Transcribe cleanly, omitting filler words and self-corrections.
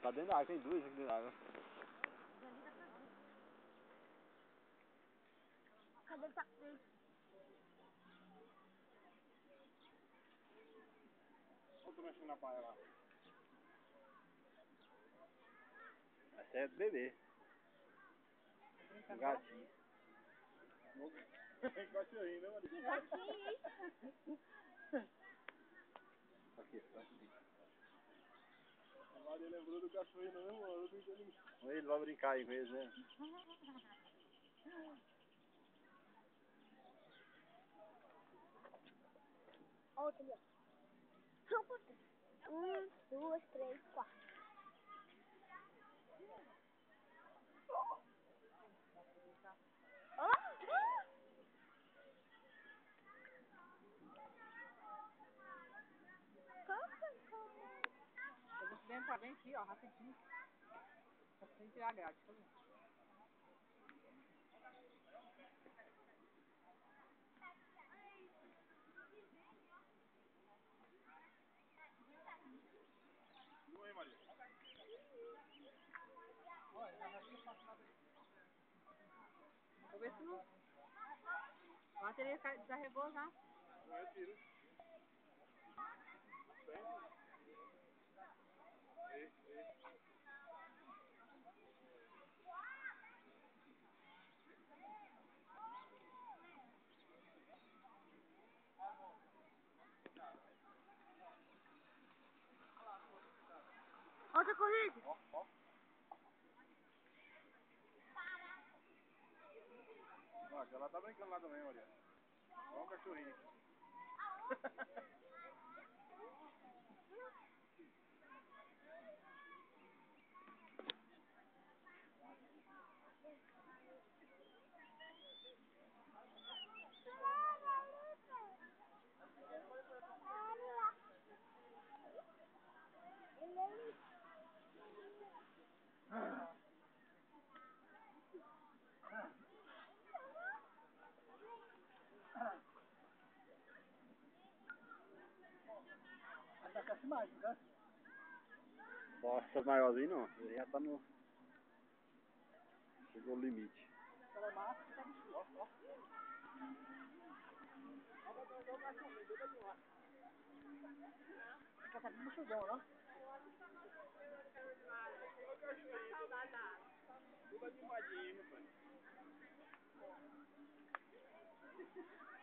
Tá dentro da água, tem duas aqui dentro da água. Cadê tá? Outro mexendo na praia lá. Essa é do bebê. Um gatinho. Cachorrinho, né, Maria? Que gatinho, Aqui, tá aqui. A Maria lembrou do cachorrinho, não, mano? Ele vai brincar aí com eles, né? Outra ali, ó. 1, 2, 3, 4. Eu vou te entrar bem aqui, ó, rapidinho. Pra você tirar a grade, tá bom? Oi, Maria. Vou ver se não. A bateria descarregou já. Não é tiro. Outra corrida. Ó. Ó, ela tá brincando lá também, Maria. Ó o cachorrinho. Essa cresce mais, não cresce? Nossa, maiorzinho não. Ele já tá no... Chegou o limite. Ela é massa, tá no ó. Ela tá com um chugão, né? Tudo animadinho, rapaz.